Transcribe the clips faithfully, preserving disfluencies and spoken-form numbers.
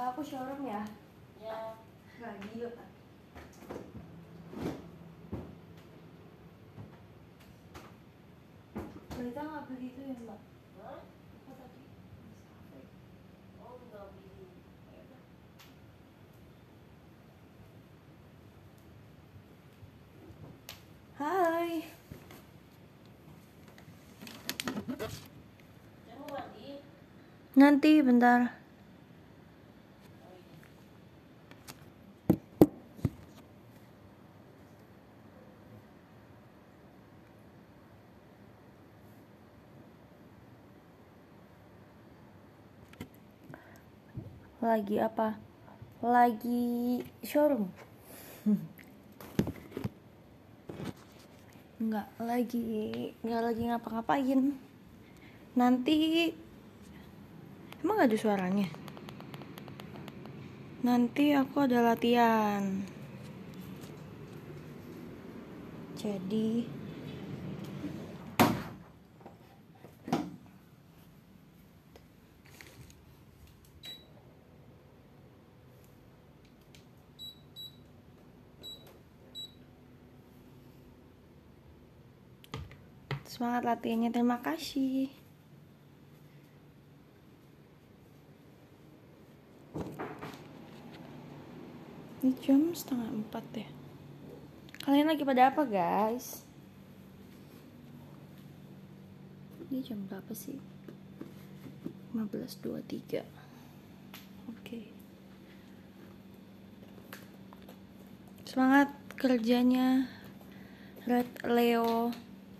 aku showroom ya? Ya. Lagi yuk. Kita nggak beli itu ya mbak? Hah? Apa tadi? Oh, nggak beli. Hai. Kamu mandi? Nanti bentar. Lagi apa? Lagi showroom. Nggak lagi, nggak lagi ngapa-ngapain. Nanti emang gak ada suaranya. Nanti aku ada latihan. Jadi semangat latihannya, terima kasih. Ini jam setengah empat ya. Kalian lagi pada apa guys? Ini jam berapa sih? lima belas dua puluh tiga. Oke. Semangat kerjanya Red Leo.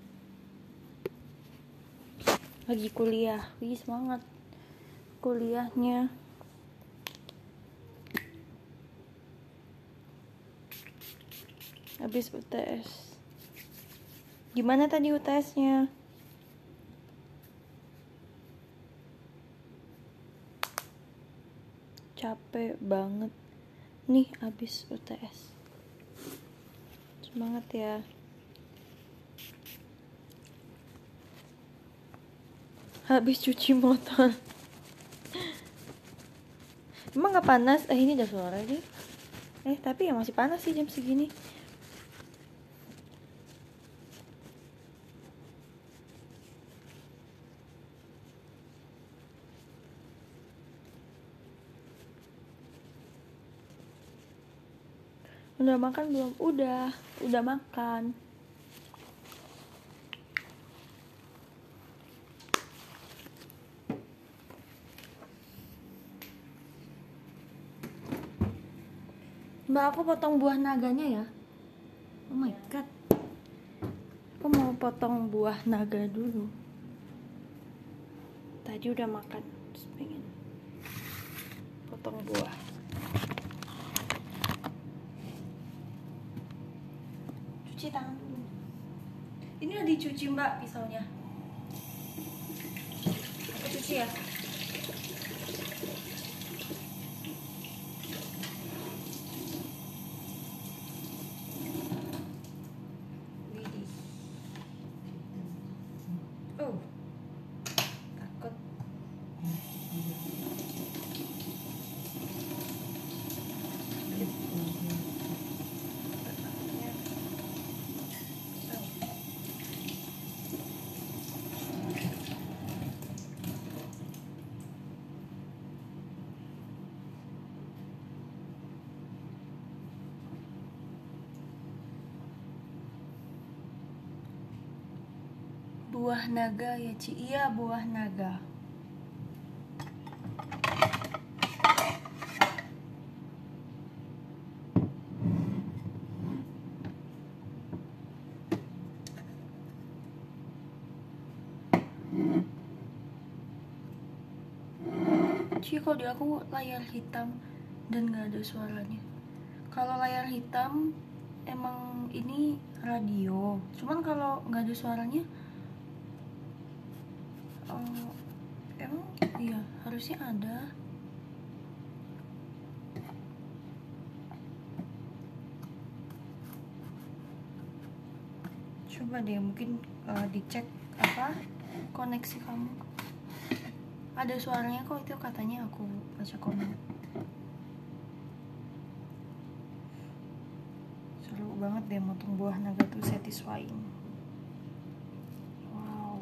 Lagi kuliah. Wih, semangat kuliahnya. Habis U T S. Gimana tadi U T S-nya? Capek banget. Nih habis U T S. Semangat ya. Habis cuci motor. Emang gak panas? Eh ini udah sore nih. Eh tapi ya masih panas sih jam segini. Udah makan belum? Udah, udah makan. Mbak, aku potong buah naganya ya. Oh my god. Aku mau potong buah naga dulu. Tadi udah makan, terus pengen potong buah. Cuci tangan dulu. Ini udah dicuci mbak pisaunya. Aku cuci ya. Widih. Oh, takut. Buah naga ya Ci, iya buah naga. Ci, kalau di aku layar hitam dan gak ada suaranya. Kalau layar hitam emang ini radio, cuman kalau nggak ada suaranya uh, emang iya harusnya ada. Coba deh mungkin uh, dicek apa koneksi kamu. Ada suaranya kok, itu katanya aku baca komen. Seru banget deh motong buah naga tuh, satisfying. Wow.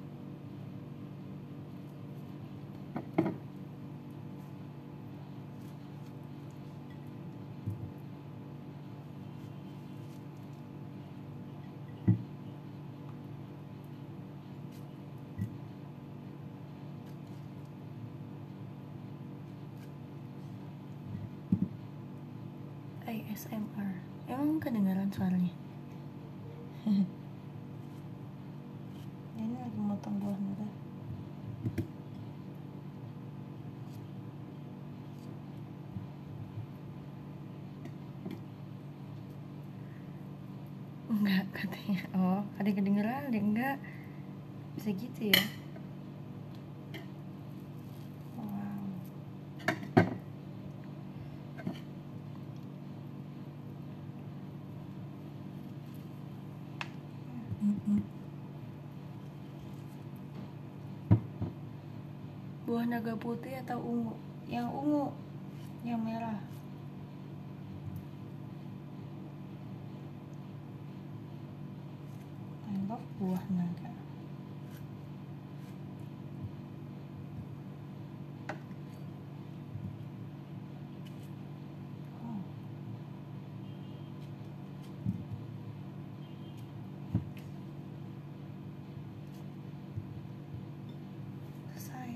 A S M R. Emang kedengaran suaranya? Ini lagi motong buah naga. Enggak katanya. Oh, ada yang kedengeran, ada yang enggak. Bisa gitu ya. Wow. Buah naga putih atau ungu? Yang ungu, yang merah. I love buah naga. Oh. Selesai.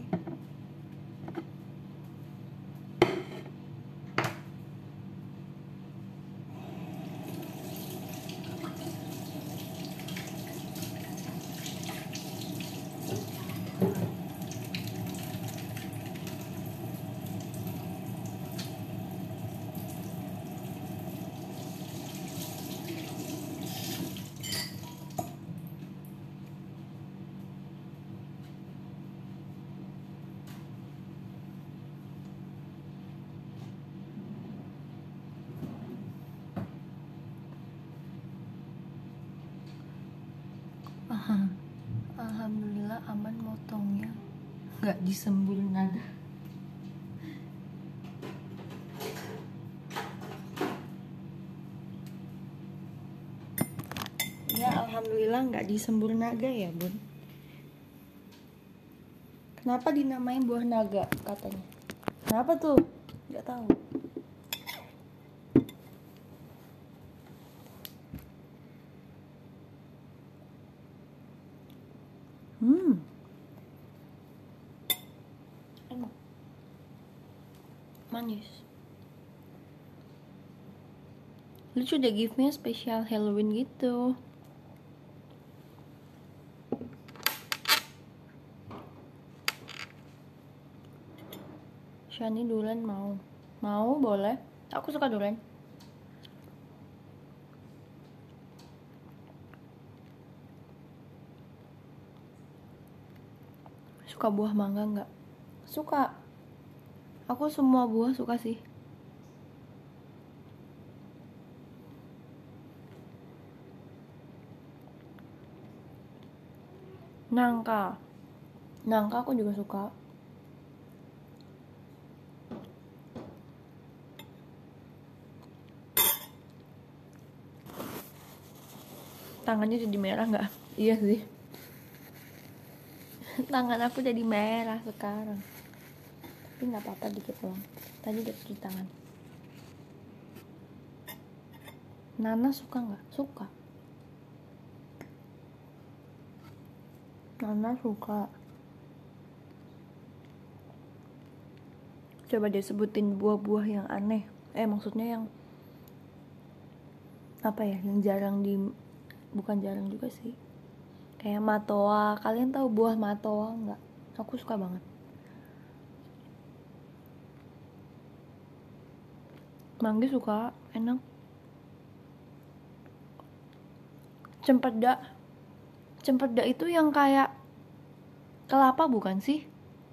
Alhamdulillah aman motongnya, nggak disembur naga. Ya alhamdulillah nggak disembur naga ya bun. Kenapa dinamain buah naga katanya? Kenapa tuh? Nggak tahu. Hmm. Enak. Manis. Lucu deh, gift-nya spesial Halloween gitu. Shani durian mau? Mau boleh. Aku suka durian. Suka buah mangga nggak? Suka. Aku semua buah suka sih. Nangka. Nangka aku juga suka. Tangannya jadi merah nggak? Iya sih. Tangan aku jadi merah sekarang. Tapi nggak apa-apa, dikit doang. Tadi udah cuci tangan. Nana suka nggak? Suka. Nana suka. Coba deh sebutin buah-buah yang aneh. Eh maksudnya yang apa ya? Yang jarang di, bukan jarang juga sih. Kayak matoa. Kalian tahu buah matoa nggak? Aku suka banget. Mangga suka, enak. Cempedak. Cempedak itu yang kayak kelapa bukan sih?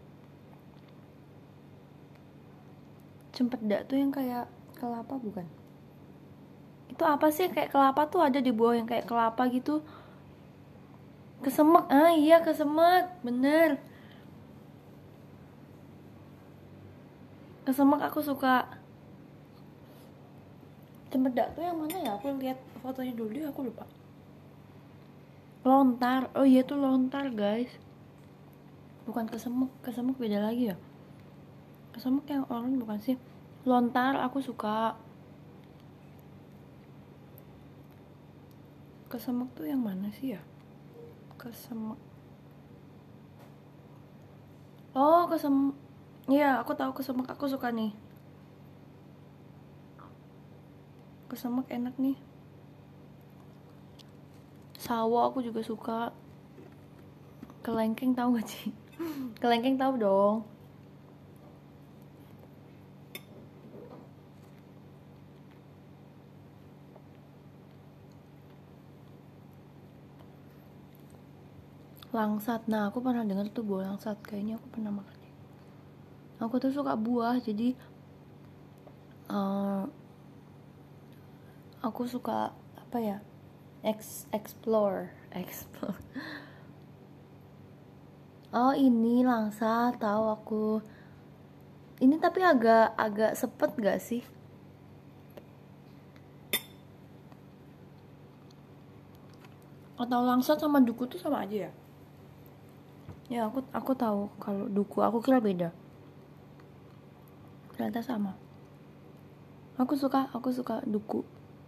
Cempedak tuh yang kayak kelapa bukan? Itu apa sih kayak kelapa tuh, ada di buah yang kayak kelapa gitu. Kesemek. Ah iya kesemek, bener. Kesemek aku suka. Cempedak tuh yang mana ya? Aku lihat fotonya dulu deh, aku lupa. Lontar. Oh iya tuh lontar, guys. Bukan kesemuk. Kesemuk beda lagi ya? Kesemuk yang orang bukan sih? Lontar aku suka. Kesemuk tuh yang mana sih ya? Kesemuk. Oh, kesemuk. Iya, aku tahu kesemuk. Aku suka nih. Kesemuk enak nih. Sawo aku juga suka. Kelengkeng tahu gak sih? Kelengkeng tahu dong. Langsat. Nah, aku pernah dengar tuh buah langsat. Kayaknya aku pernah makan. Aku tuh suka buah, jadi uh, aku suka apa ya? Ex explore, explore. Oh, ini langsat, tahu aku. Ini tapi agak agak sepet gak sih? Atau langsat sama duku tuh sama aja ya? Ya, aku aku tahu kalau duku, aku kira beda. Ternyata sama. Aku suka, aku suka duku.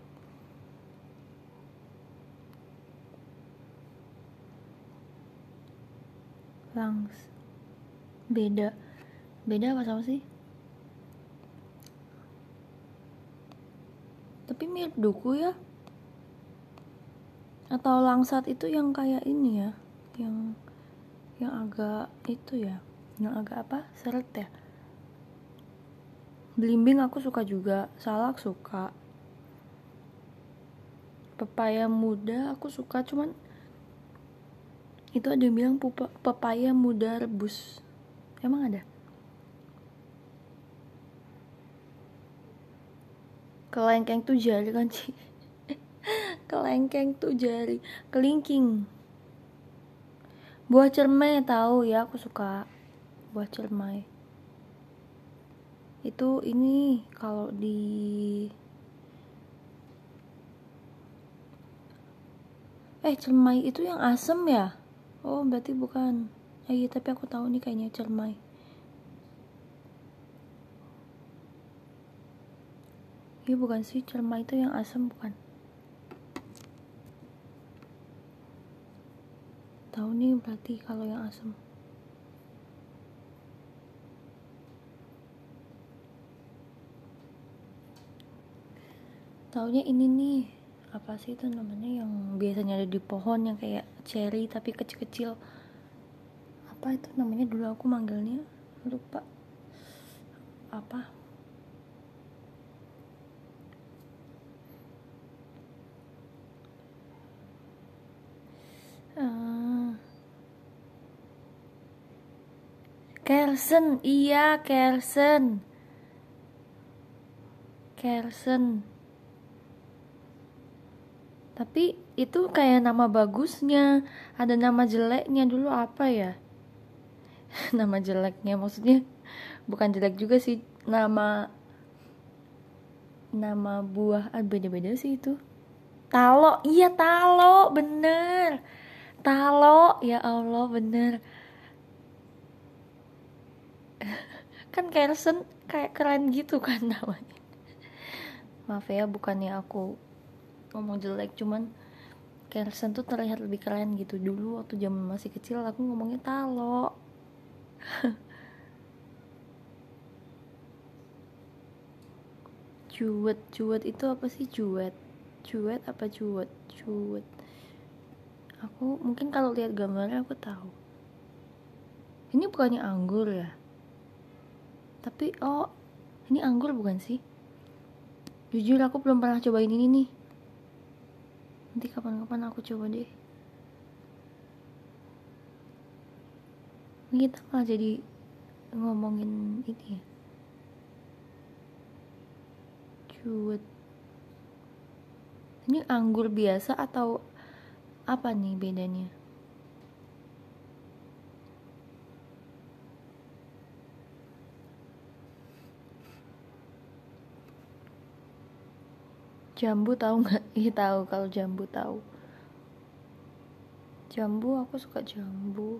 Langs. Beda. Beda apa sama sih? Tapi mirip duku ya? Atau langsat itu yang kayak ini ya? Yang yang agak itu ya? Yang agak apa? Seret ya? Belimbing aku suka juga, salak suka, pepaya muda aku suka, cuman itu ada yang bilang pupa, pepaya muda rebus. Emang ada? Kelengkeng tuh jari kan sih? Kelengkeng tuh jari. Kelingking. Buah cermai tahu ya, aku suka buah cermai. Itu ini kalau di eh cermai itu yang asem ya? Oh berarti bukan. Eh, iya tapi aku tahu nih kayaknya cermai. Iya bukan sih, cermai itu yang asem bukan? Tahu nih berarti kalau yang asem. Taunya ini nih, apa sih itu namanya yang biasanya ada di pohon yang kayak cherry tapi kecil-kecil. Apa itu namanya dulu aku manggilnya? Lupa. Apa? Uh, Kersen, iya Kersen. Kersen. Tapi itu kayak nama bagusnya, ada nama jeleknya dulu apa ya? Nama jeleknya maksudnya bukan jelek juga sih, nama nama buah ah, beda-beda sih itu. Talo, iya talo, bener. Talo, ya Allah bener. Kan Kersen kayak keren gitu kan namanya. Maaf ya, bukannya aku ngomong jelek, cuman Kersen tuh terlihat lebih keren gitu. Dulu waktu zaman masih kecil aku ngomongnya talo. Cuet, cuet itu apa sih cuet? Cuet apa cuet? Cuet. Aku mungkin kalau lihat gambarnya aku tahu. Ini bukannya anggur ya? Tapi oh, ini anggur bukan sih? Jujur aku belum pernah cobain ini nih. Nanti kapan-kapan aku coba deh. Ini kita malah jadi ngomongin ini ya. Cuet. Ini anggur biasa atau apa nih bedanya? Jambu tahu nggak? Iya tahu, kalau jambu tahu. Jambu, aku suka jambu.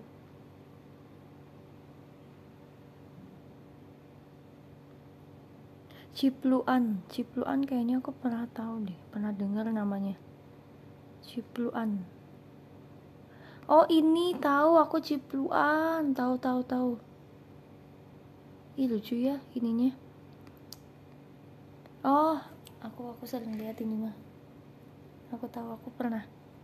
Cipluan, cipluan kayaknya aku pernah tahu deh, pernah dengar namanya. Cipluan. Oh ini tahu aku cipluan, tahu tahu tahu. Ih lucu ya ininya. Oh, aku aku sering lihat ini mah. Aku tahu, aku pernah.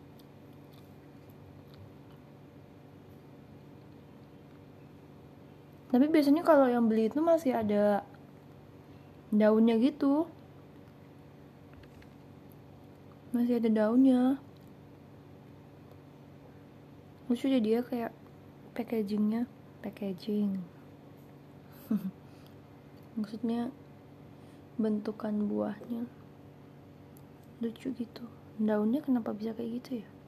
Tapi biasanya kalau yang beli itu masih ada daunnya gitu, masih ada daunnya. Lucu jadi dia kayak packagingnya, packaging. Maksudnya bentukan buahnya lucu gitu. Daunnya kenapa bisa kayak gitu ya?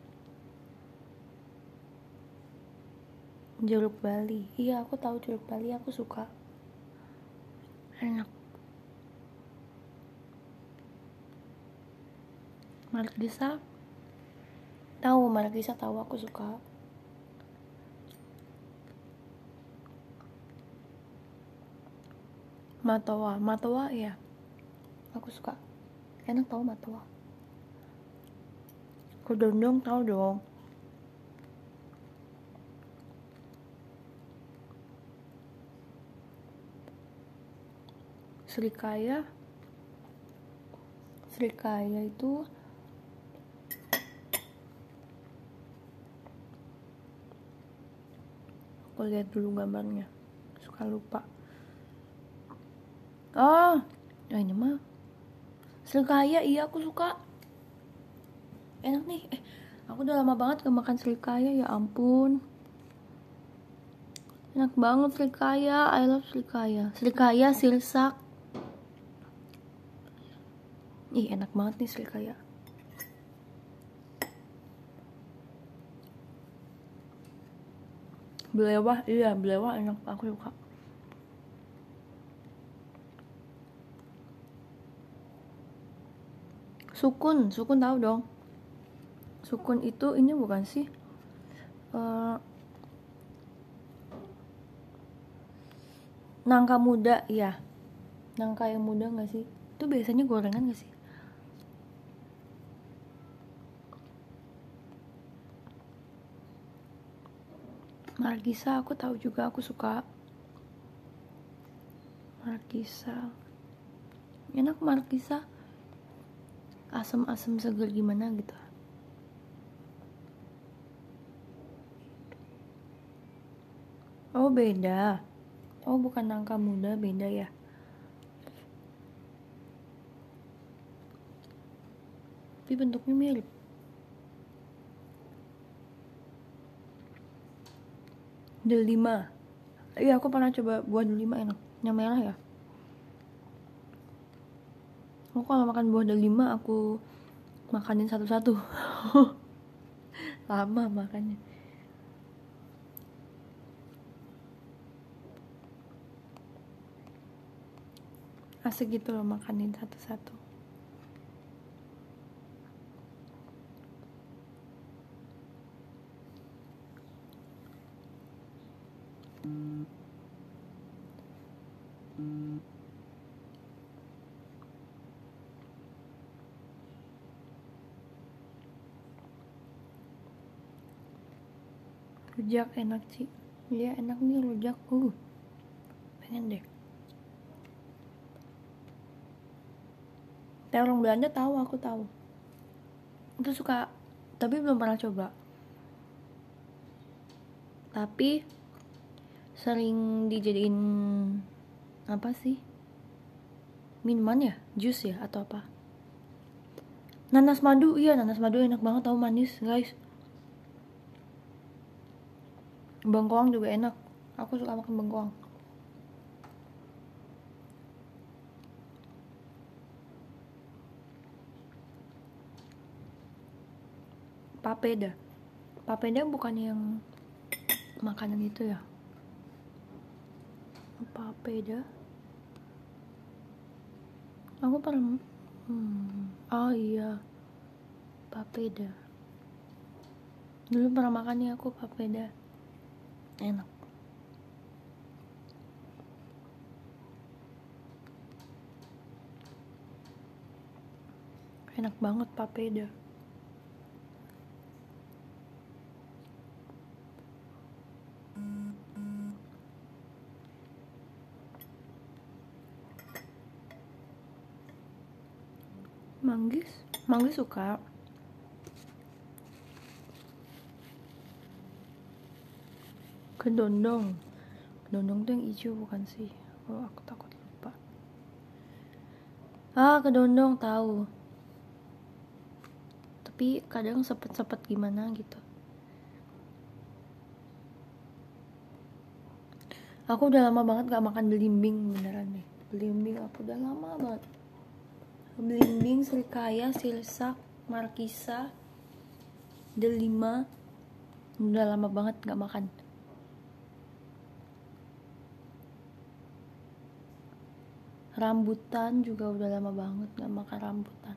Jeruk Bali, iya aku tahu jeruk Bali, aku suka, enak. Markisa, tahu Markisa tahu, aku suka. Matoa, Matoa ya, aku suka, enak tahu Matoa. Kedondong tahu dong. Srikaya, Srikaya itu aku lihat dulu gambarnya, suka lupa. Oh, nah ini mah Srikaya, iya aku suka, enak nih. Eh, aku udah lama banget gak makan Srikaya, ya ampun. Enak banget Srikaya, I love Srikaya. Srikaya, sirsak. Ih, enak banget nih Srikaya. Belewah, iya belewah enak, aku suka. Sukun, sukun tahu dong. Sukun itu ini bukan sih? Uh, nangka muda, ya. Nangka yang muda nggak sih? Itu biasanya gorengan nggak sih? Markisa aku tahu juga, aku suka. Markisa, enak Markisa. Asam-asam seger gimana gitu. Oh beda. Oh bukan nangka muda, beda ya. Tapi bentuknya mirip. Delima. Iya aku pernah coba buah delima, enak. Yang merah ya. Aku kalau makan buah delima aku makanin satu-satu. Lama makannya. Asik gitu loh makanin satu-satu. Rujak enak sih. Iya enak nih rujak. Uh, pengen deh. Terong Belanda tahu, aku tahu. Itu suka, tapi belum pernah coba. Tapi sering dijadiin apa sih? Minuman ya? Jus ya atau apa? Nanas madu, iya nanas madu enak banget tahu, manis guys. Bengkoang juga enak, aku suka makan bengkoang. Papeda, papeda bukan yang makanan itu ya? Papeda, aku pernah Hmm. Oh iya, papeda. Dulu pernah makan nih aku papeda. Enak. Enak banget papeda. Manggis, manggis suka. Kedondong, kedondong tuh yang hijau bukan sih? Oh, aku takut lupa. Ah, kedondong tahu. Tapi kadang sepet-sepet gimana gitu. Aku udah lama banget gak makan belimbing beneran deh. Belimbing aku udah lama banget. Belimbing, serikaya, silsak, markisa, delima. Udah lama banget gak makan. Rambutan juga udah lama banget gak makan rambutan.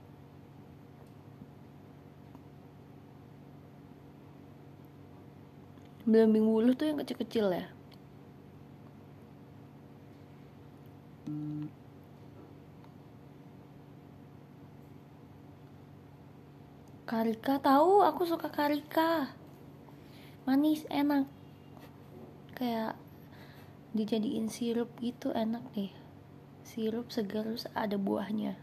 Belimbing wuluh tuh yang kecil-kecil ya. Karika tahu, aku suka karika. Manis, enak. Kayak dijadiin sirup gitu, enak deh. Sirup segar terus ada buahnya.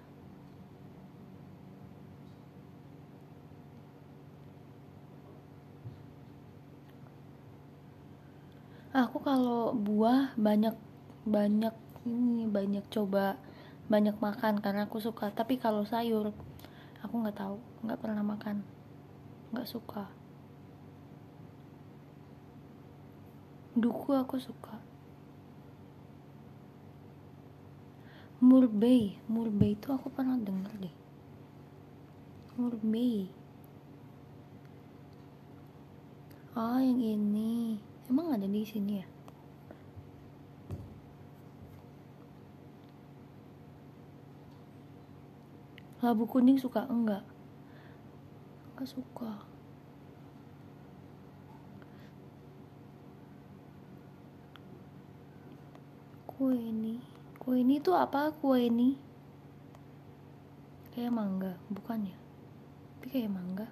Aku kalau buah banyak banyak ini banyak coba banyak makan karena aku suka. Tapi kalau sayur aku nggak tahu, nggak pernah makan, nggak suka. Duku aku suka. Murbei, murbei itu aku pernah denger deh. Murbei. Oh, yang ini. Emang ada di sini ya? Labu kuning suka? Enggak. Enggak suka. Kue ini. Kue ini tuh apa kue ini? Kayak mangga, bukan ya? Tapi kayak mangga.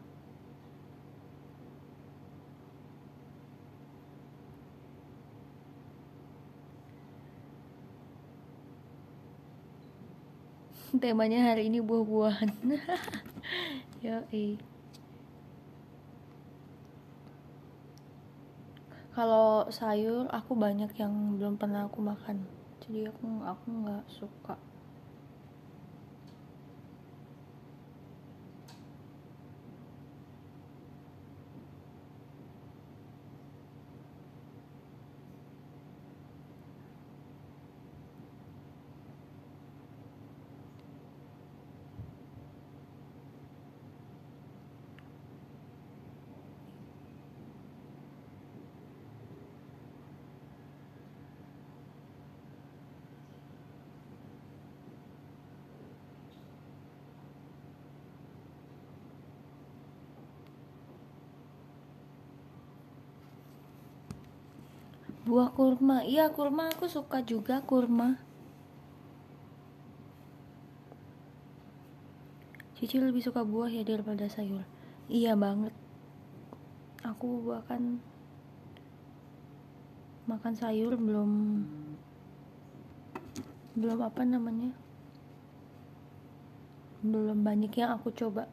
Temanya hari ini buah-buahan. Yoi. Kalau sayur aku banyak yang belum pernah aku makan. Jadi aku aku nggak suka. Buah kurma, iya kurma aku suka juga kurma. Cici lebih suka buah ya daripada sayur. Iya banget. Aku bahkan makan sayur belum belum apa namanya belum banyak yang aku coba.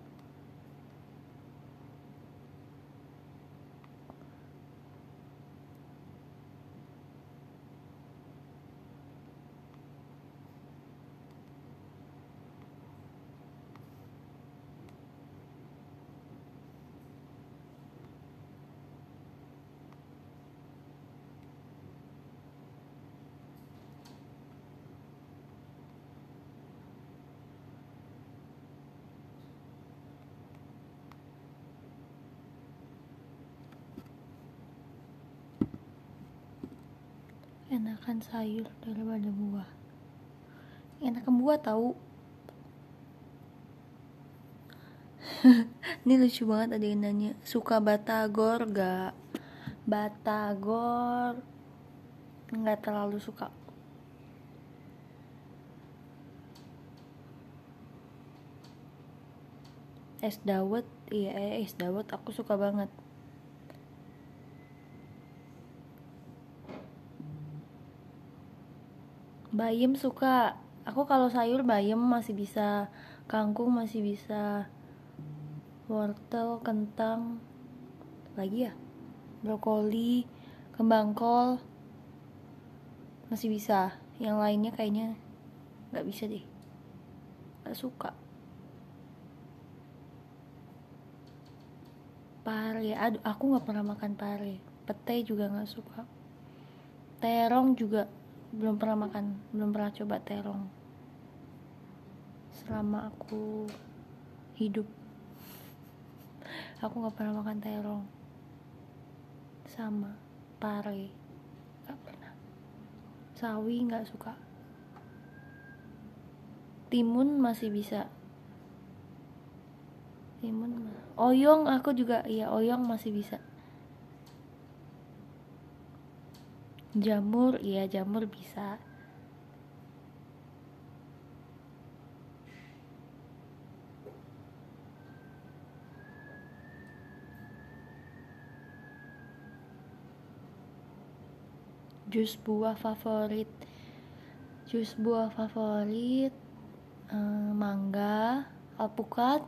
Enakan sayur daripada buah. Enakan buah tahu. Ini lucu banget, ada yang nanya suka batagor gak? Batagor nggak terlalu suka. Es dawet, iya eh, es dawet aku suka banget. Bayam suka. Aku kalau sayur bayam masih bisa, kangkung masih bisa, wortel, kentang, lagi ya, brokoli, kembang kol masih bisa. Yang lainnya kayaknya nggak bisa deh, nggak suka. Pare, aduh aku nggak pernah makan pare. Pete juga nggak suka. Terong juga belum pernah makan, belum pernah coba terong selama aku hidup. Aku nggak pernah makan terong sama pare, nggak pernah. Sawi nggak suka. Timun masih bisa. Timun mah. Oyong aku juga, iya oyong masih bisa. Jamur, iya jamur bisa. Jus buah favorit, jus buah favorit eh, mangga, alpukat,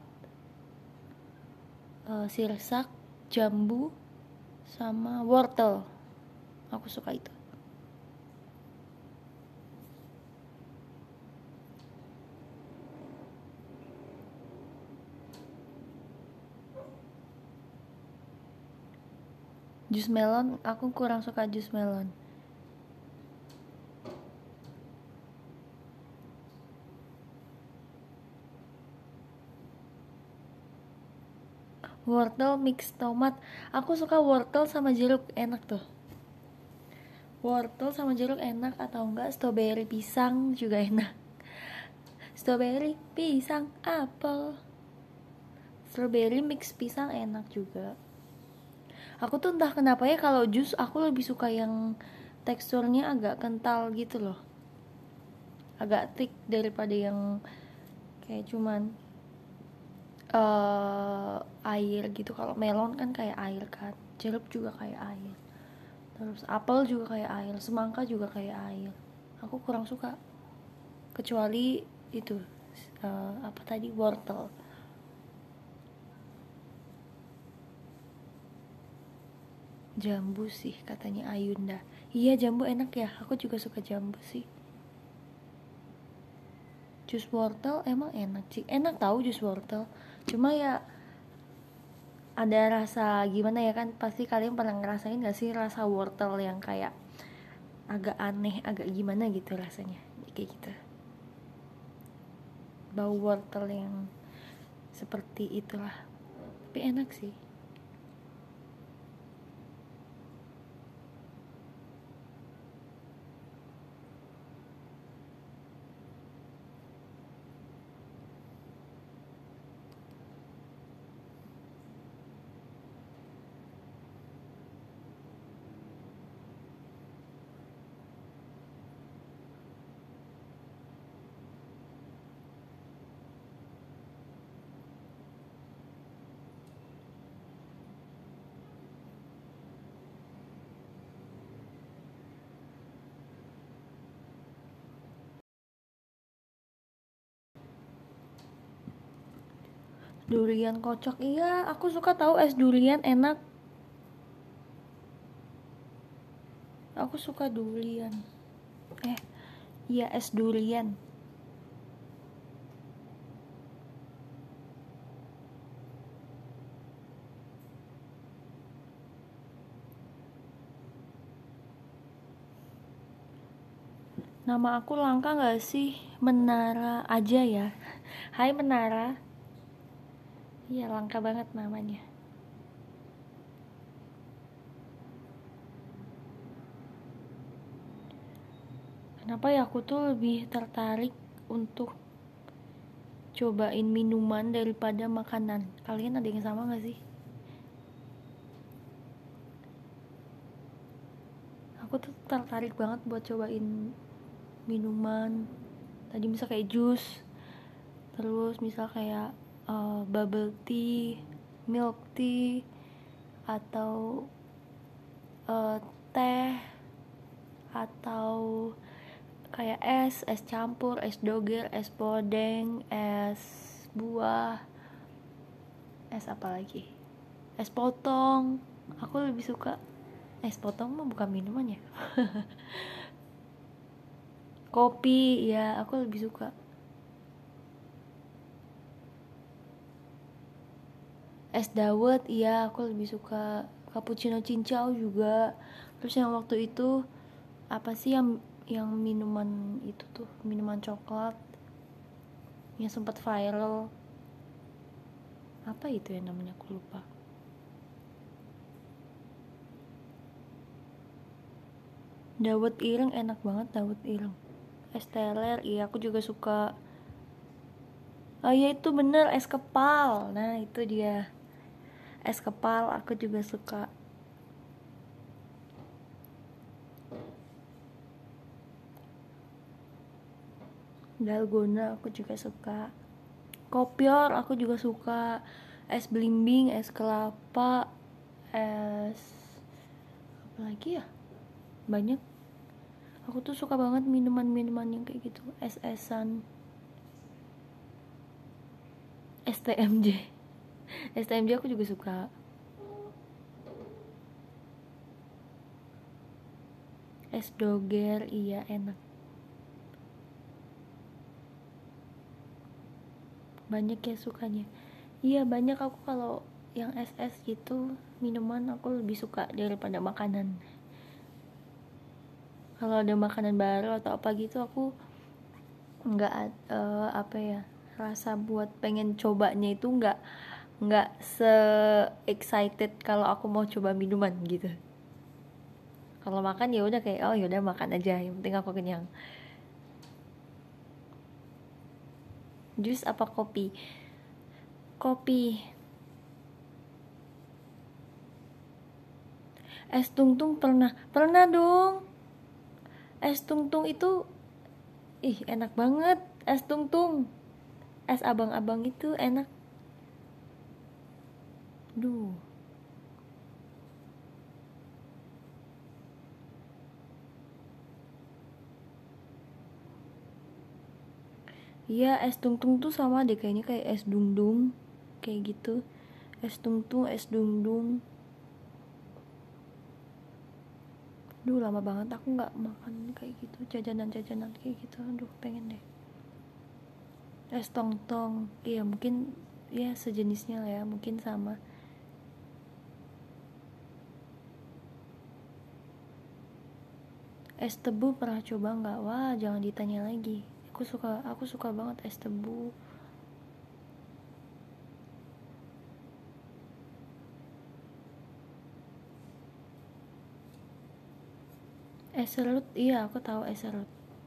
eh, sirsak, jambu, sama wortel. Aku suka itu. Jus melon, aku kurang suka jus melon. Wortel mix tomat, aku suka wortel sama jeruk, enak tuh. Wortel sama jeruk enak, atau enggak strawberry pisang juga enak. Strawberry pisang apel, strawberry mix pisang enak juga. Aku tuh entah kenapa ya, kalau jus aku lebih suka yang teksturnya agak kental gitu loh, agak thick daripada yang kayak cuman uh, air gitu. Kalau melon kan kayak air kan, jeruk juga kayak air, terus apel juga kayak air, semangka juga kayak air. Aku kurang suka, kecuali itu uh, apa tadi, wortel. Jambu sih katanya Ayunda. Iya jambu enak ya, aku juga suka jambu sih. Jus wortel emang enak sih, enak tahu jus wortel. Cuma ya ada rasa gimana ya, kan pasti kalian pernah ngerasain gak sih rasa wortel yang kayak agak aneh, agak gimana gitu rasanya, kayak gitu. Bau wortel yang seperti itulah, tapi enak sih. Durian kocok, iya aku suka tahu, es durian enak. Aku suka durian. Eh, iya es durian. Nama aku langka gak sih? Menara aja ya. Hai Menara. Iya langka banget namanya. Kenapa ya aku tuh lebih tertarik untuk cobain minuman daripada makanan. Kalian ada yang sama gak sih? Aku tuh tertarik banget buat cobain minuman. Tadi misal kayak jus, terus misal kayak uh, bubble tea, milk tea, atau uh, teh, atau kayak es, es campur, es doger, es podeng, es buah, es apa lagi? Es potong. Aku lebih suka es potong mah bukan minuman ya. Kopi, ya aku lebih suka. Es dawet, iya aku lebih suka. Cappuccino cincau juga. Terus yang waktu itu apa sih yang yang minuman itu tuh, minuman coklat yang sempat viral, apa itu ya namanya, aku lupa. Dawet ireng enak banget, dawet ireng. Es teler, iya aku juga suka. Oh iya itu bener, es kepal. Nah itu dia, es kepal aku juga suka. Dalgona aku juga suka. Kopior aku juga suka. Es belimbing, es kelapa, es apa lagi ya, banyak. Aku tuh suka banget minuman-minuman yang kayak gitu, es-esan. S T M J S T M J aku juga suka. Es doger, iya enak. Banyak ya sukanya. Iya banyak, aku kalau yang es-es gitu, minuman aku lebih suka daripada makanan. Kalau ada makanan baru atau apa gitu, aku nggak uh, apa ya, rasa buat pengen cobanya itu nggak nggak se excited kalau aku mau coba minuman gitu. Kalau makan ya udah kayak oh ya udah makan aja, yang penting aku kenyang. Jus apa kopi? Kopi. Es tungtung pernah pernah dong. Es tungtung itu ih enak banget. Es tungtung, es abang-abang itu enak. Duh, iya es tungtung tuh sama deh kayaknya kayak es dungdung, kayak gitu. Es tungtung, es dungdung. Duh lama banget aku nggak makan kayak gitu, jajanan-jajanan kayak gitu. Aduh pengen deh. Es tongtong, iya mungkin ya sejenisnya lah ya, mungkin sama. Es tebu pernah coba nggak? Wah jangan ditanya lagi. Aku suka, aku suka banget es tebu. Es serut, iya aku tahu es serut.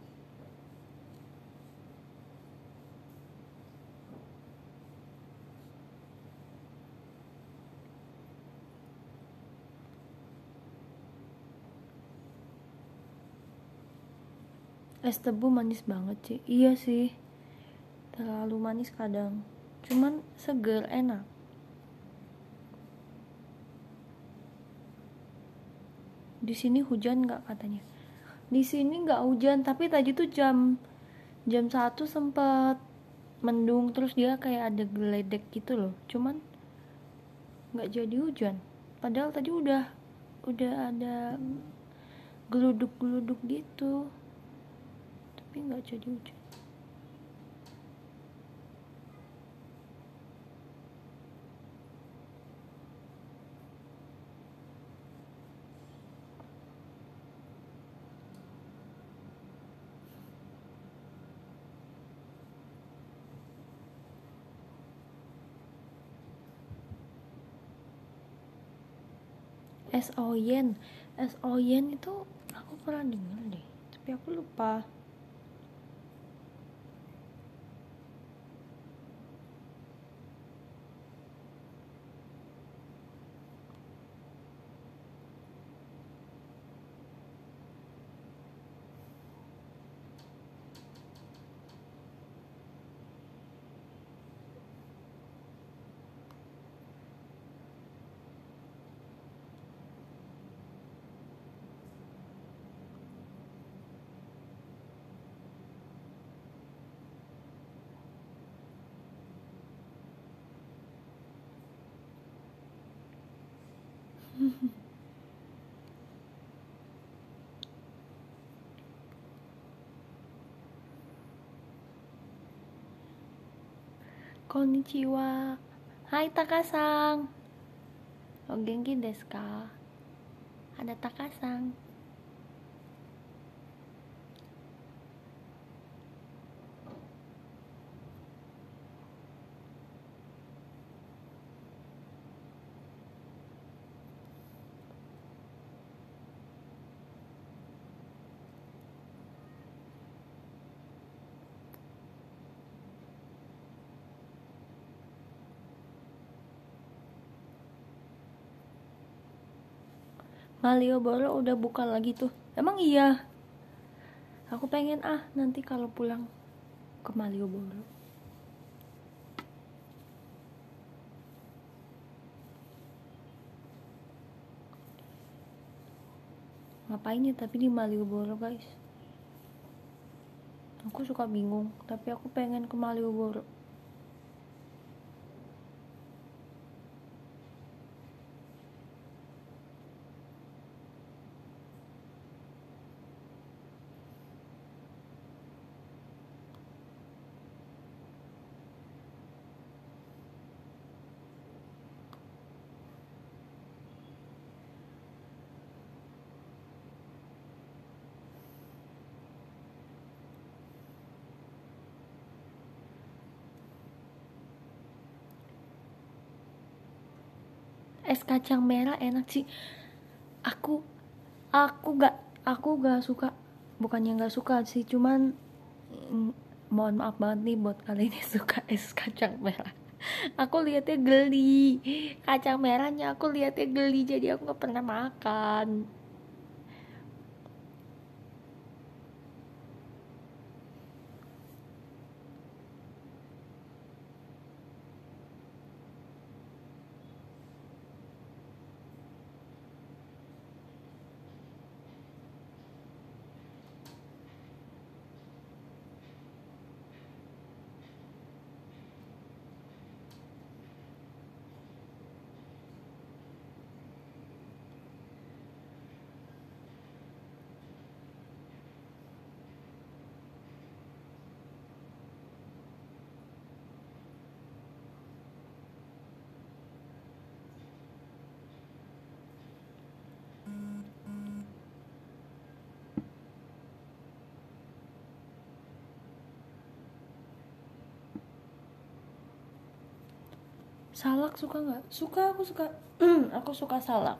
Es tebu manis banget sih. Iya sih, terlalu manis kadang. Cuman seger, enak. Di sini hujan nggak katanya? Di sini nggak hujan, tapi tadi tuh jam jam satu sempat mendung, terus dia kayak ada geledek gitu loh. Cuman nggak jadi hujan. Padahal tadi udah udah ada geluduk-geluduk gitu, tapi nggak jadi hujan. Es oyen, es oyen itu aku pernah dengar deh, tapi aku lupa. Konnichiwa. Hai Takasang. O genki desu ka? Ada Takasang. Malioboro udah buka lagi tuh. Emang iya? Aku pengen ah nanti kalau pulang ke Malioboro. Ngapain ya tapi di Malioboro, guys? Aku suka bingung, tapi aku pengen ke Malioboro. Es kacang merah enak sih. Aku aku gak aku gak suka, bukannya gak suka sih, cuman mm, mohon maaf banget nih buat kalian yang suka es kacang merah. Aku lihatnya geli, kacang merahnya aku lihatnya geli, jadi aku gak pernah makan. Salak suka nggak? Suka, aku suka. Aku suka salak.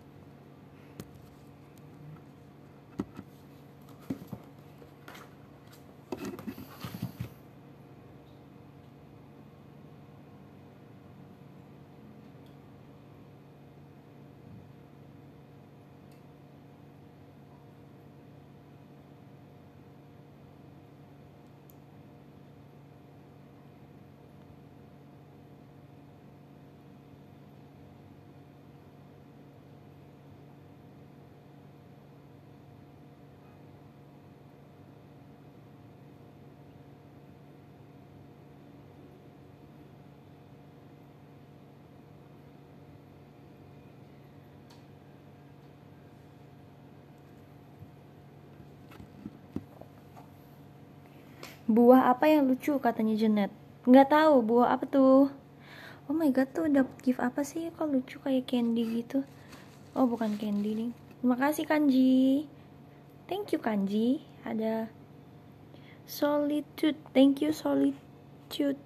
Buah apa yang lucu katanya Janet? Nggak tahu buah apa tuh. Oh my god, tuh dapet gift apa sih kok lucu kayak candy gitu? Oh bukan candy nih. Terima kasih Kanji. Thank you Kanji. Ada Solitude. Thank you Solitude.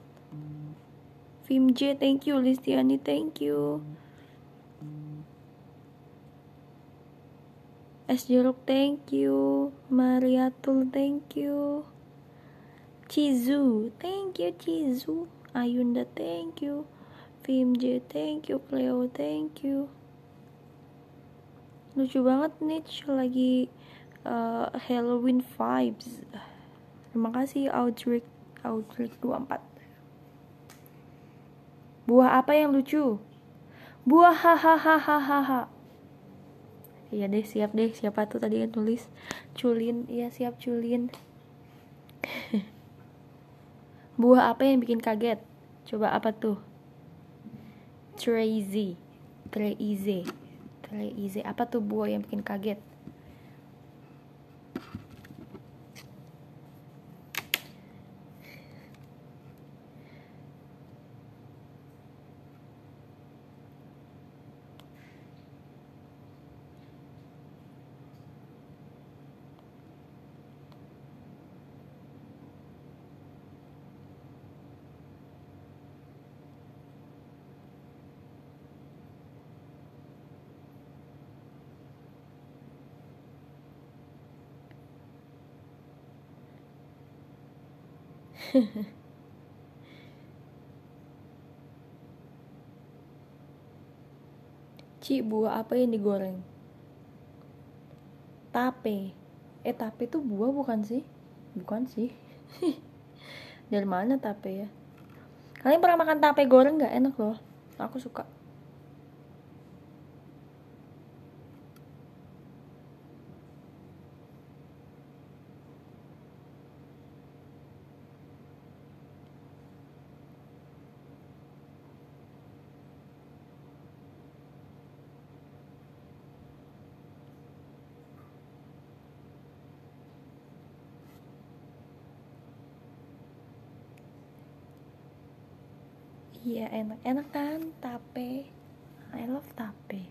Vim J, thank you. Listiani, thank you. Es jeruk, thank you. Mariatul, thank you. Cizu, thank you Cizu. Ayunda, thank you. Vim J, thank you. Cleo, thank you. Lucu banget nih lagi uh, Halloween vibes. Terima kasih Outrick Outrick dua puluh empat. Buah apa yang lucu? Buah hahaha. Iya deh, siap deh. Siapa tuh tadi yang tulis? Culin, iya siap Culin. Buah apa yang bikin kaget? Coba apa tuh? Crazy. Crazy. Crazy. Apa tuh buah yang bikin kaget? Ci, buah apa yang digoreng? Tape. Eh, tape tuh buah bukan sih? Bukan sih. Dari mana tape ya? Kalian pernah makan tape goreng gak? Enak loh. Aku suka. Iya, enak. Enak kan tape? I love tape.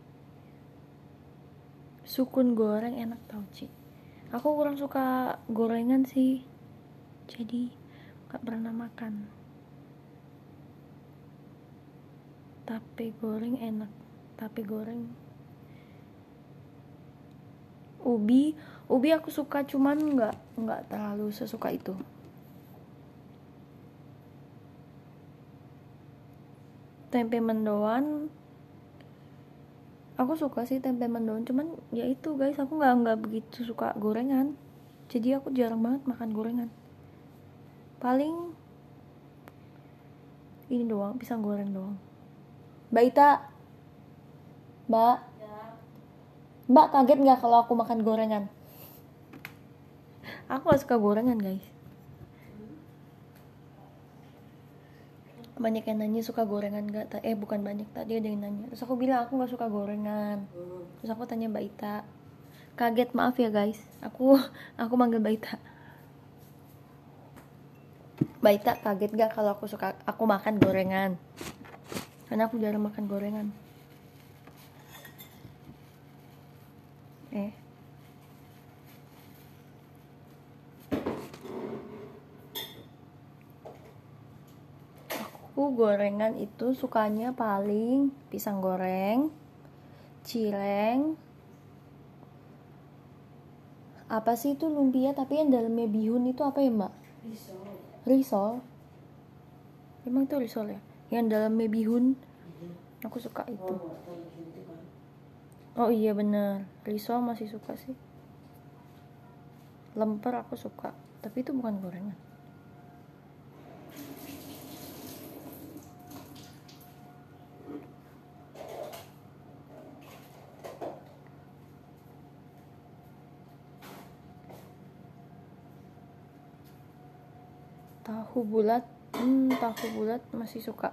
Sukun goreng enak tau, Ci. Aku kurang suka gorengan sih. Jadi gak pernah makan. Tape goreng enak. Tape goreng. Ubi, ubi aku suka cuman nggak nggak terlalu sesuka itu. Tempe mendoan, aku suka sih tempe mendoan, cuman ya itu guys, aku nggak nggak begitu suka gorengan. Jadi aku jarang banget makan gorengan. Paling ini doang, pisang goreng doang. Mbak Ita, Mbak, Ya. Mbak kaget nggak kalau aku makan gorengan? Aku gak suka gorengan guys. Banyak yang nanya suka gorengan gak? Eh bukan banyak, tadi ada yang nanya. Terus aku bilang aku gak suka gorengan. Terus aku tanya Mbak Ita. Kaget, maaf ya guys. Aku aku manggil Mbak Ita. Mbak Ita kaget gak kalau aku suka aku makan gorengan? Karena aku jarang makan gorengan. Eh. Aku gorengan itu sukanya paling pisang goreng, cireng, apa sih itu lumpia tapi yang dalamnya bihun itu apa ya mbak? Risol. Risol. Emang itu risol ya? Yang dalamnya bihun. Aku suka itu. Oh iya bener, risol masih suka sih. Lemper aku suka, tapi itu bukan gorengan. Tahu bulat, hmm, tahu bulat masih suka.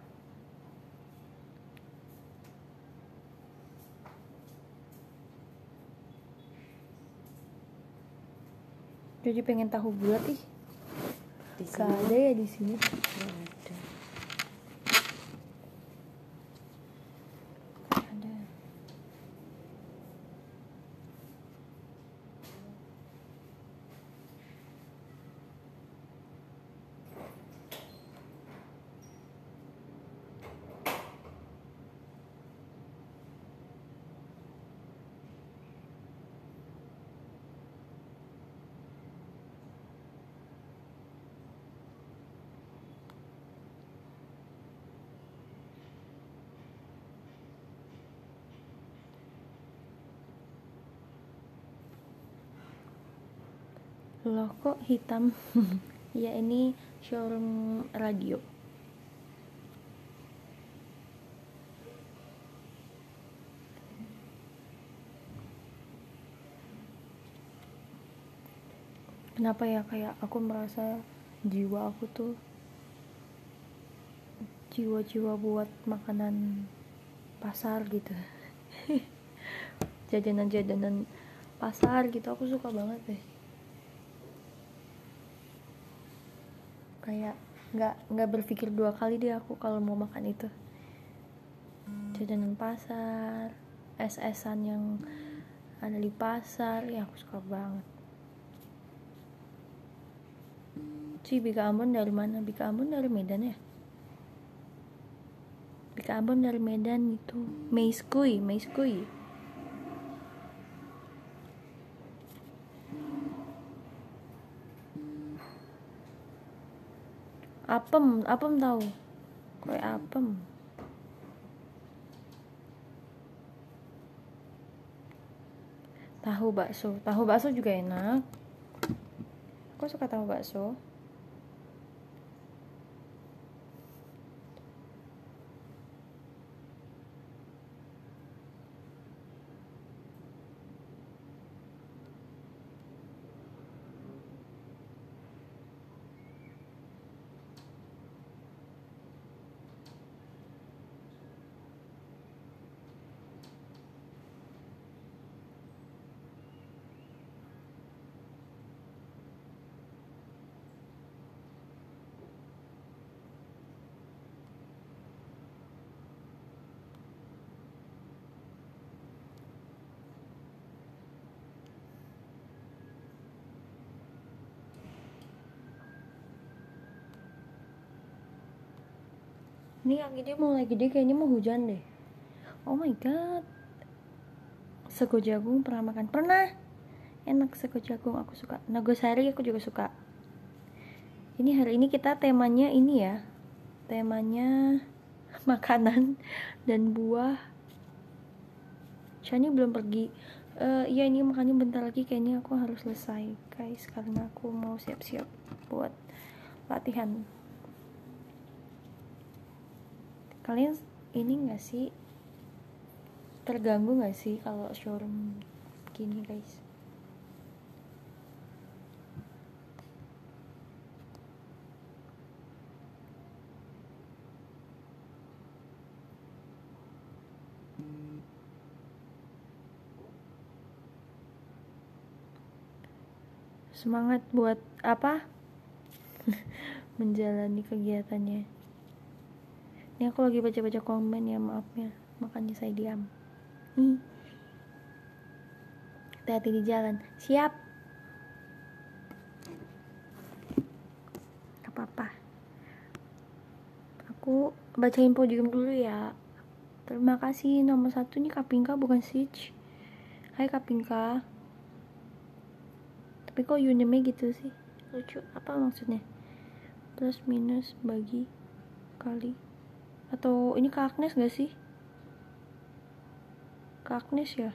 Jadi pengen tahu bulat ih. Gak ada ya di sini. Ada. Ada. Loh kok hitam? Ya ini showroom radio. Kenapa ya kayak aku merasa jiwa aku tuh jiwa-jiwa buat makanan pasar gitu. Jajanan-jajanan pasar gitu aku suka banget deh. Kayak nggak nggak berpikir dua kali deh aku kalau mau makan itu. Jajanan pasar, es-esan yang ada di pasar, ya aku suka banget. Ci, Bika Ambon dari mana? Bika Ambon dari Medan ya? Bika Ambon dari Medan itu. Meiskui, Meiskui. Apem, apem tahu? Kue apem. Tahu bakso, tahu bakso juga enak. Aku suka tahu bakso. Ini anginnya mulai gede, kayaknya mau hujan deh. Oh my god. Sego jagung pernah makan? Pernah. Enak sego jagung, aku suka. Nagosari aku juga suka. Ini hari ini kita temanya ini ya. Temanya makanan dan buah. Shani belum pergi. Uh, iya ini makannya bentar lagi, kayaknya aku harus selesai guys, karena aku mau siap-siap buat latihan. Kalian ini gak sih, terganggu gak sih kalau showroom gini guys? Semangat buat apa? Menjalani kegiatannya. Ini aku lagi baca-baca komen ya, maaf ya, makanya saya diam. Nih, hati-hati di jalan. Siap. Gak apa-apa. Aku bacain podium dulu ya. Terima kasih. Nomor satu nih Kapinka, bukan Sitch. Hai Kapinka. Tapi kok unime gitu sih? Lucu. Apa maksudnya? Plus minus bagi kali. Atau ini Kak Agnes gak sih? Kak Agnes ya?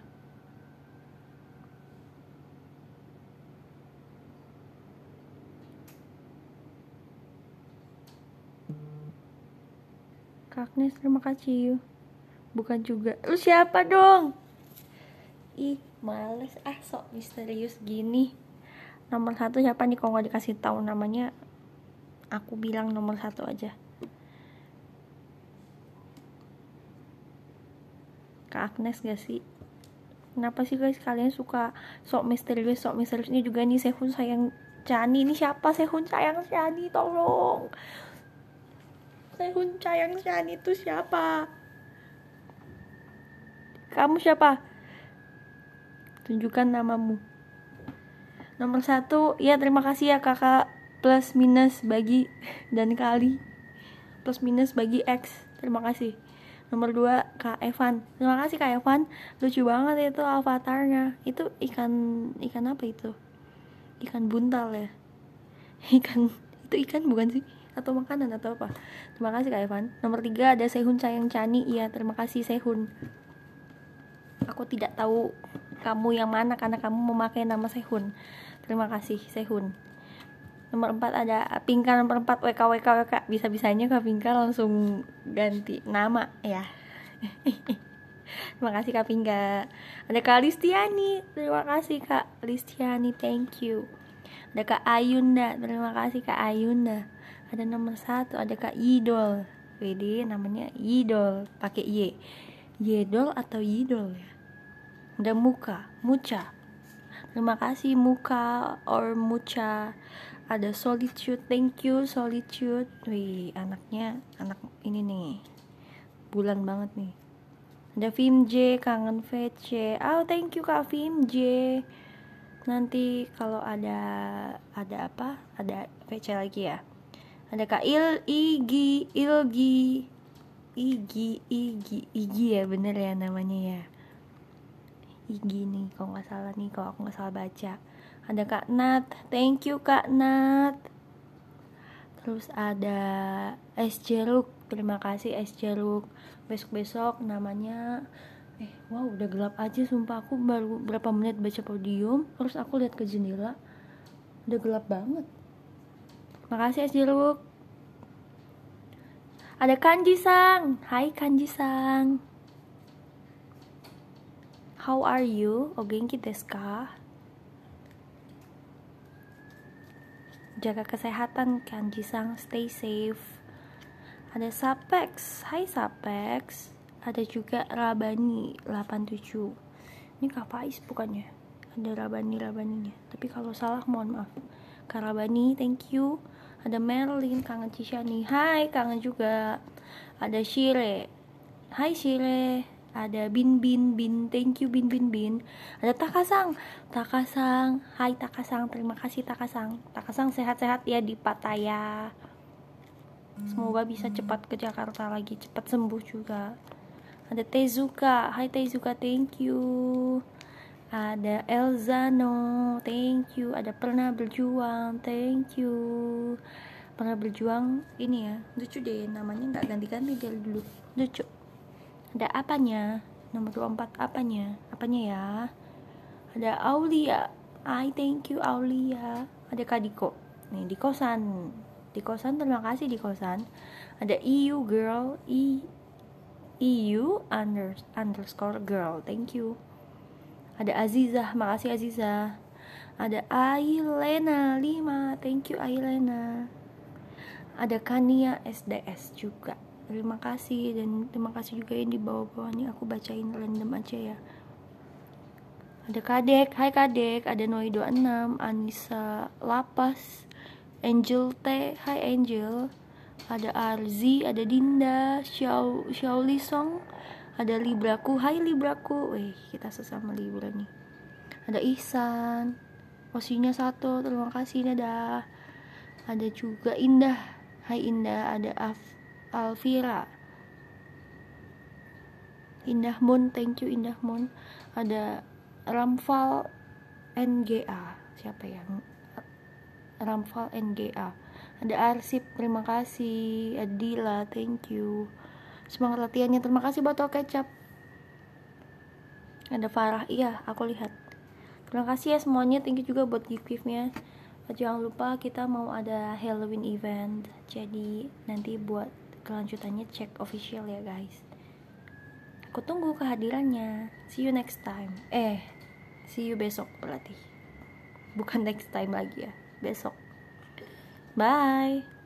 Kak Agnes, terima kasih. Bukan juga. Lu siapa dong? Ih, males ah, sok misterius gini. Nomor satu siapa nih? Kalau gak dikasih tahu namanya, aku bilang nomor satu aja. Kak Agnes gak sih? Kenapa sih guys kalian suka sok misterius, sok misterius? Ini juga nih Sehun sayang Chani. Ini siapa Sehun sayang Chani? Tolong. Sehun sayang Chani itu siapa? Kamu siapa? Tunjukkan namamu. Nomor satu, ya terima kasih ya kakak. Plus minus bagi dan kali. Plus minus bagi X. Terima kasih. Nomor dua, Kak Evan. Terima kasih Kak Evan. Lucu banget itu avatarnya. Itu ikan ikan apa itu? Ikan buntal ya. Ikan itu ikan bukan sih? Atau makanan atau apa? Terima kasih Kak Evan. Nomor tiga ada Sehun sayang Chani. Iya, terima kasih Sehun. Aku tidak tahu kamu yang mana karena kamu memakai nama Sehun. Terima kasih Sehun. Nomor empat ada Pinka. Nomor empat W K W K W K. Bisa-bisanya Kak Pinka langsung ganti nama ya. Terima kasih Kak Pinka. Ada Kak Listiani. Terima kasih Kak Listiani, thank you. Ada Kak Ayunda. Terima kasih Kak Ayunda. Ada nomor satu, ada Kak Idol. W D namanya Idol pakai Y. Yedol atau Yidol ya. Ada Muka, Muca. Terima kasih Muka or Muca. Ada Solitude, thank you Solitude. Wih, anaknya anak ini nih. Bulan banget nih. Ada Vim J, kangen V C. Oh, thank you Kak Vim J. Nanti kalau ada ada apa? Ada V C lagi ya. Ada Kak Il Igi, Ilgi. Igi, Igi, Igi ya bener ya namanya ya. Igi nih, kalau nggak salah nih, kalau aku nggak salah baca. Ada Kak Nat, thank you Kak Nat. Terus ada S Jeruk, terima kasih S Jeruk. Besok-besok namanya, eh wow udah gelap aja sumpah, aku baru berapa menit baca podium, terus aku lihat ke jendela, udah gelap banget. Makasih S Jeruk. Ada Kanji-sang, hai Kanji-sang. How are you? O genki desu ka? Jaga kesehatan Kanji-sang, stay safe. Ada Sapex, hai Sapex. Ada juga Rabani delapan tujuh. Ini Kak Faiz bukannya? Ada Rabani-Rabaninya. Tapi kalau salah mohon maaf. Kak Rabani, thank you. Ada Merlin, kangen Cishani. Hai, kangen juga. Ada Shire. Hai Shire. Ada Bin Bin Bin, thank you Bin Bin Bin. Ada Takasang, Takasang, hai Takasang, terima kasih Takasang. Takasang sehat-sehat ya di Pattaya. Semoga bisa cepat ke Jakarta lagi, cepat sembuh juga. Ada Tezuka, hai Tezuka, thank you. Ada Elzano, thank you. Ada Pernah Berjuang, thank you. Pernah Berjuang ini ya, lucu deh namanya, nggak ganti-ganti dari dulu, lucu. Ada apanya? Nomor dua puluh empat apanya? Apanya ya? Ada Aulia. I thank you Aulia. Ada Kadiko. Nih di kosan. Di kosan terima kasih di kosan. Ada E U girl. E E U under, underscore girl. Thank you. Ada Azizah. Makasih Azizah. Ada Ailena lima. Thank you Ailena. Ada Kania S D S juga. Terima kasih, dan terima kasih juga yang di bawah-bawahnya, aku bacain random aja ya. Ada Kadek, hai Kadek. Ada Noi dua puluh enam, Anissa Lapas, Angel T, hai Angel. Ada Arzi, ada Dinda, Xiao Xiao Lisong, ada Libraku, hai Libraku. Wih, kita sesama Libra nih. Ada Ihsan, Osinya satu, terima kasih dadah. Ada juga Indah, hai Indah. Ada Af Alvira, Indah Moon, thank you Indah Moon. Ada Ramfal N G A, siapa yang Ramfal N G A. Ada Arsip, terima kasih. Adila, thank you. Semangat latihannya, terima kasih botol kecap. Ada Farah, iya aku lihat. Terima kasih ya semuanya, thank you juga buat gift-giftnya. Jangan lupa kita mau ada Halloween event, jadi nanti buat kelanjutannya cek official ya guys. Aku tunggu kehadirannya. See you next time. Eh, see you besok berarti. Bukan next time lagi ya, besok. Bye.